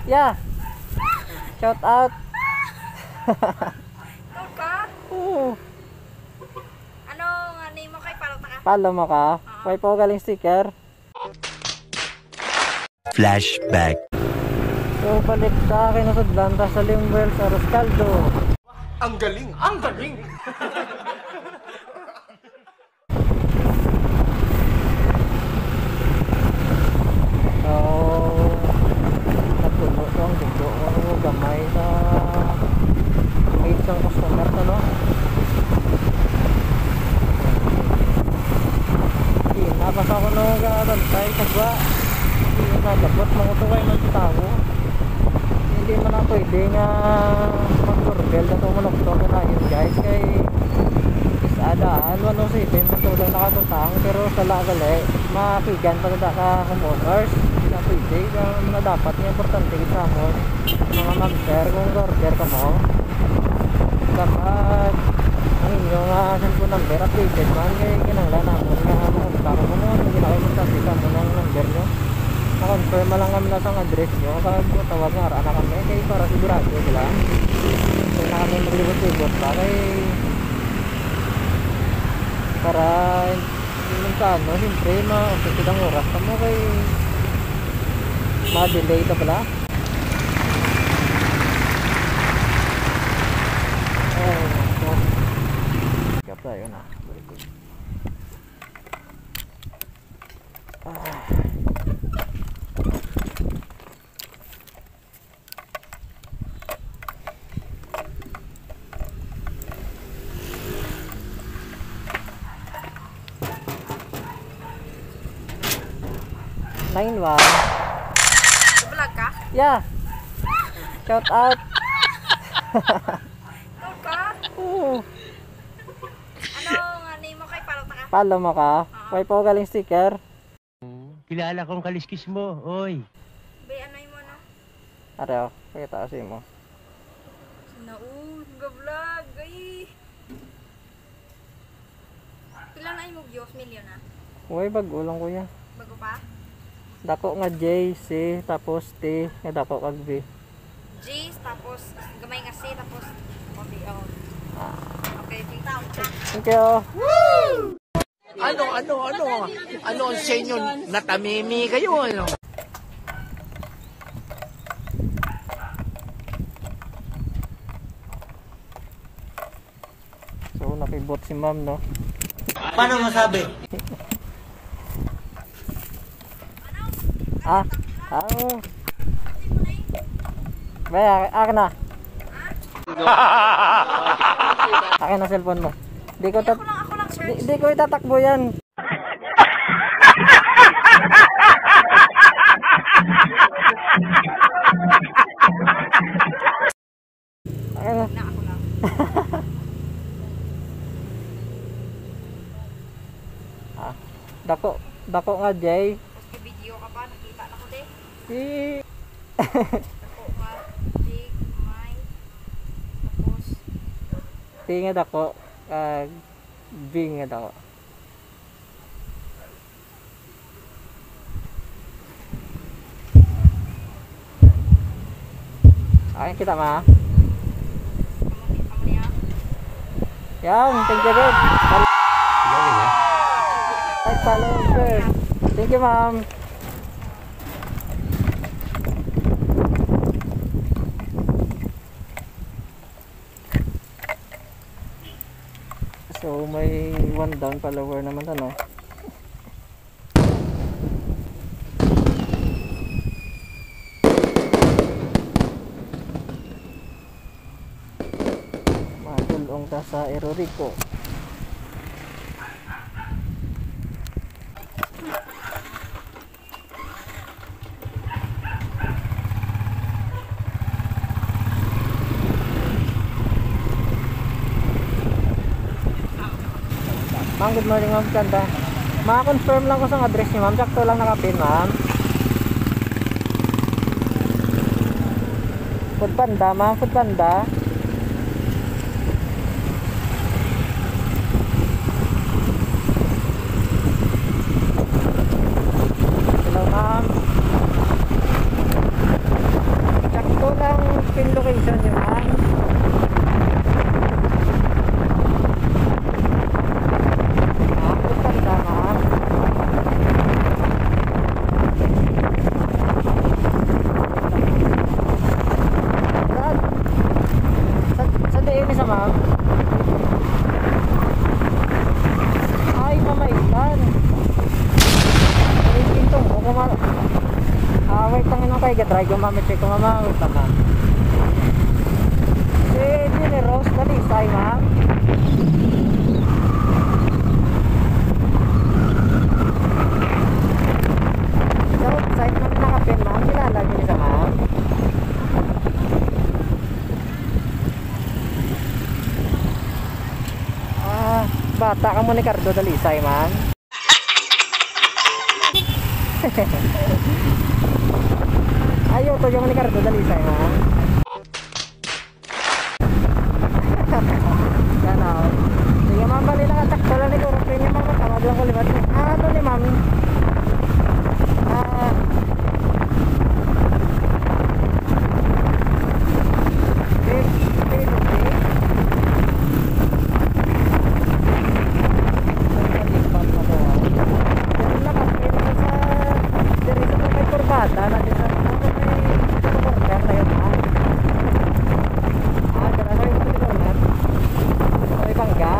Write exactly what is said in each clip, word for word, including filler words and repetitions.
Yeah. Shout out. Ikaw ka? Oo. Ano nga name mo kay follow ta ka? Follow mo ka? May po galing sticker. Flashback. So balik sa akin na sudlan sa Limwell sa Roscaldo. Ang galing! Ang galing! So nagpuno ko ang dugo ko gamay sa may isang customer na no. Napas ako nung gabantay kagwa. Hindi na dapat mga tuway ng tao. Hindi mo na pwede nga mag-doorbell na tumunok-tok na yun guys. Kay isadaan, one oh seven matulang nakatutang. Pero sa lagali, makigan pa na ka homeowners. Hindi na pwede. Kaya na dapat nga importante sa mo mga mag-share kung order ka mo. Dapat ang inyong uh, cellphone number updated man kay kinanglan namin nga mamunta ko mo nun hindi na kayo magkasita mo ng number nyo na-confirm lang kami na sa address nyo kaya tawag nga raan na kami kay para sigurado sila kaya na kami maglibot-libot pa kay para hindi sa ano siyempre ma-updated ang oras ka mo kay ma-delay ka pala. Tayo na. Ah. Nine one. Vlog ka? Yeah. Shout out. Ikaw ka? Oo. Ano nga name mo kay follow ta ka? Follow mo ka? May po galing sticker. Kilala kong kaliskis mo, oy. Bay anay mo no? Areo, pakita kasi mo. Sinaun, ga-vlog, ay. Pila na mo views, million na? Uy, bago lang kuya. Bago pa? Dako nga J, C, tapos T, nga dako kag V. G, tapos gamay nga C, tapos okay, oh. Okay, ting taon ka. Thank you. Ano, ano, ano? Ano ang senyo? Natamimi kayo, ano? So, nakibot si ma'am, no? Paano masabi? Ah, ah. Baya, akin na. Akin na cellphone mo. Di ko tat Ako lang, ako lang, di, search. di ko itatakbo yan. Akin na. Na, ako lang. Ah, dako, dako nga Jay. Tapos may video ka pa, nakita na ko din. Si Ako nga, big, may, tapos, T nga dako, kag V nga dako. Akin kita ma. amoni, amoni ah. Yan, thank you good. Like, follow, sir. Thank you, ma'am. So, may one down follower naman ano. Matulong ta sa Erorico. Ma'am, good morning ma'am, ganda. Ma-confirm lang ko sa address niyo ma'am, sakto lang nakapin ma'am. Food Panda ma'am, Food Panda. Hello ma'am. kayo gatry ko ma'am, check ko ma'am, uta ma'am. Eh, generous, dalisay ma'am. Sa website ma'am nakapin ma'am, kilala niyo isa ma'am. Ah, bata ka mo ni Cardo dalisay ma'am. Ayo to yung ni Cardo dalisay ma'am. Ganaw. Sige ma'am, bali lang atak pala ni Goro Premium ma'am, tawag lang ko limat. Ah, ano ni ma'am? Ah, eh, eh, okay. Bata na din sa mga order na yun ha. Ah, gano'n na yung order. May bangga.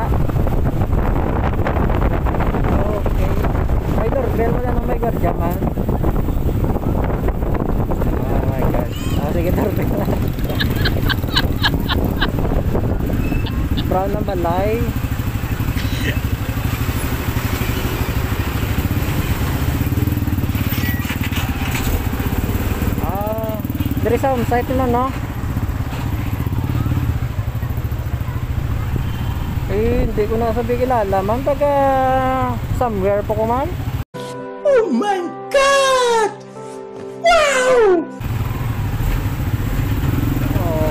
Okay. May doorbell mo na nung may gwardiya man. Oh my god. Ah, sige doorbell na. Brown ng balay. Dari sa home site na no? Eh, hindi ko na sabi kilala ma'am, taga somewhere po ko ma'am. Oh my God! Wow! Oo.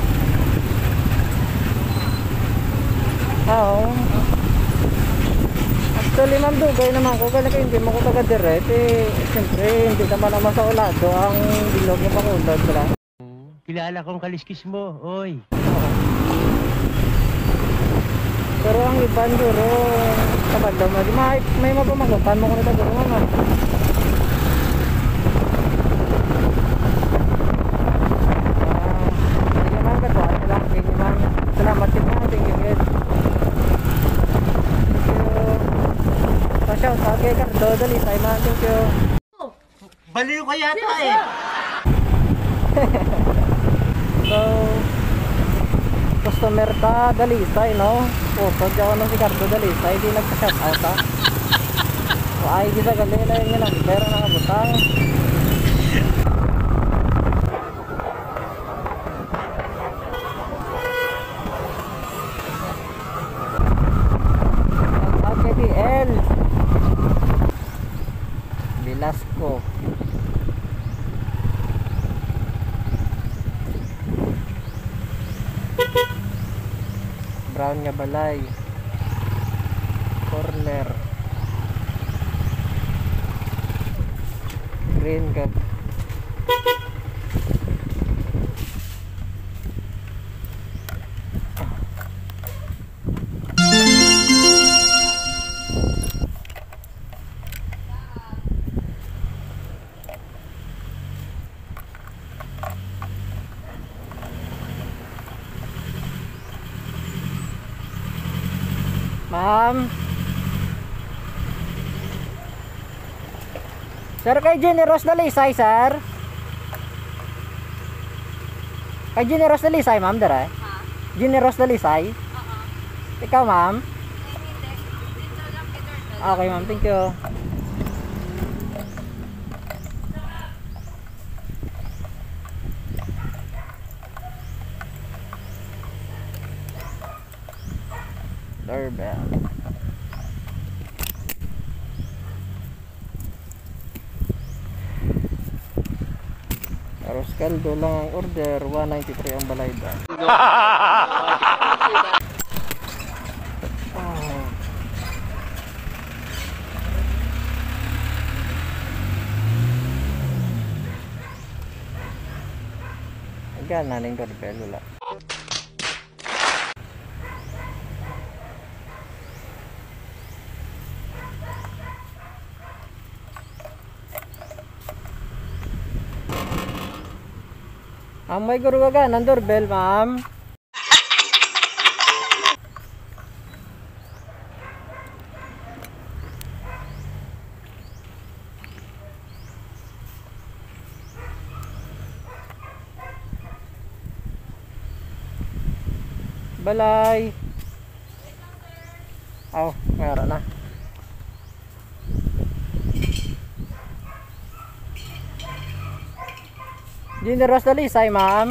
Oo. Actually ma'am, dugay naman ko, kaya hindi mo ko taga direct eh, siyempre hindi naman naman sa ulado ang bilog yung pangulad ko lang. Kilala kong kaliskis mo, oy. Oo. Pero ang iban duro, kapag daw may, may mapamagutan mo ko na duro mama. Ah, sige ma'am, katuwa na lang, thank you ma'am. Salamat din ma'am, thank you guys. Shout out kay Cardo dalisay ma'am, thank you. Baliw ka yata eh. So, customer ta dalisay no? Puso dyan ko nung si Cardo dalisay, di nagpa-shout out ha. So, ay di sa gali na yun yun ang pera nakabutang. Shout out kay D L Velasco. Brown nga balay. Corner. Green ka. Ma'am. Sir, kay Generous dalisay, sir. Kay Generous dalisay, ma'am, dara. Ha? Generous dalisay. Oo. Ikaw, ma'am. Hindi. Dito lang kay Turtle. Okay, ma'am, thank you. Doorbell. Arroz caldo lang ang order, one ninety-three ang balayda. Oh. Agad na ning doorbell wala. Ang may guru ka ng doorbell, ma'am. Balay. Oh, meron na. Generous dalisay, ma'am.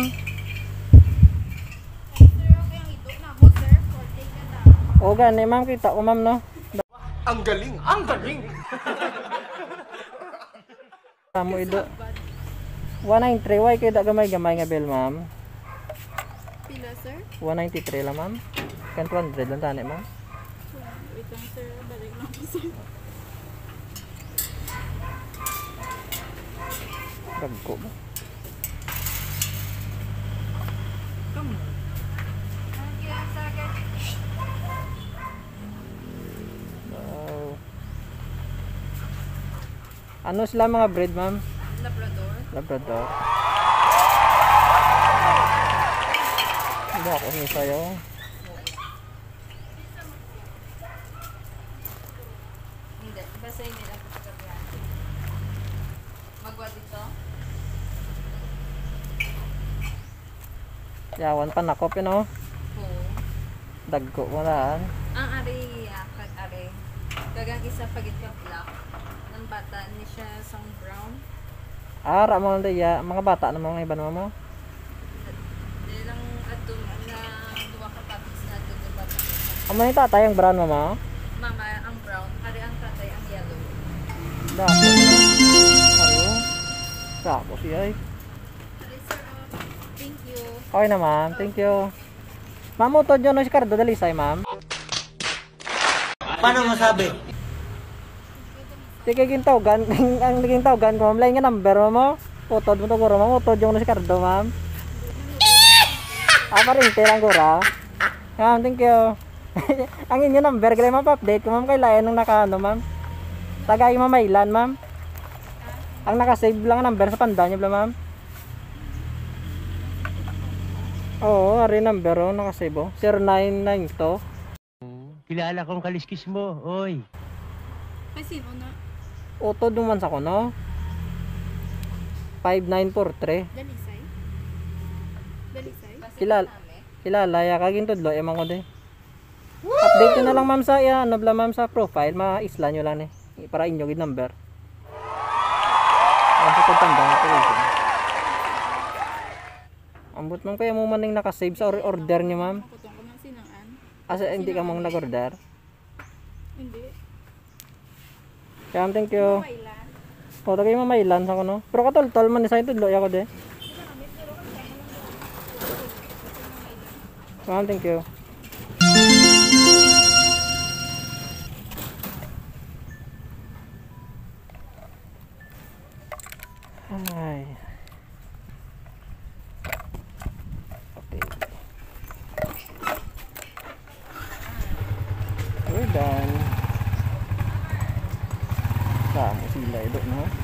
Sir, okay ang ito na mo, sir. For take na na. O gani, ma'am, kita ko, ma'am, no? Ang galing, ang galing. Tamo ido. one ninety-three, why kayo da gamay-gamay nga bill, ma'am? Pila, sir? one ninety-three lang, ma'am. Kan two hundred lang tani, ma'am. Wait lang, sir. Balik lang po, sir. Dagko ba? Ano kaya sa agad? Wow. Ano sila mga breed, ma'am? Labrador. Labrador. Hindi ako ni sayo. Hindi. Basahin nila po sa gabi. Magwa dito? Yawan pa nakop yun, oh. Oo. Dagko mo na. Ang ari, ah, kag ari. Dagang isa pagit ka black. Nang bata ni siya sang brown. Ah, ra mo na ya. Mga bata na mga iba naman mo. Di lang ato na duwa ka tapos na ato di bata. Amo ni tatay ang brown mo mo. Mama ang brown, ari ang tatay ang yellow. Dako. Ayo. Dako siya ay. Ari sir, oh. Thank you. Okay na, ma'am. Thank you. Ma'am, utod yun no si Cardo dalisay, ma'am. Paano masabi? Sige, gintawgan. Ang naging tawgan ko, ma'am. Lain nga number mo mo. Utod mo to, guro, ma'am. Utod yung no si Cardo, ma'am. Ah, parinte lang, gura. Ma'am, thank you. Ang inyo number, kaya mapa-update ko, ma'am. Kay lain nung naka, ano, ma'am. Tagay mo mailan, ma'am. Ang nakasave lang ang number sa panda niyo, ma'am. Oo, ari number, oh, nakasave, oh. zero nine nine to. Kilala kong kaliskis mo, oy. Ay, sino na? Utod naman sa ko, no? five nine four three. Dalisay? Dalisay? Kilala, kilala, ya kaging tudlo, eman ko din. Update nyo na lang, ma'am, sa, ya, ano, bla, ma'am, sa profile, ma-isla nyo lang, eh. Para inyo, gid number. Ang sa pagtanda, ito, ambot man kaya mo maning nakasave sa or order nyo, ma'am. Kutong ko ng sinangan. Asa hindi ka mong nag-order. Hindi. Kaya, thank you. Kailan? O, tagay mamailan sa ko, no? Pero katol-tol man, isa ito, ya ko de. Ma'am, thank you. Ay. Okay. We're done. Sama sila ito, no?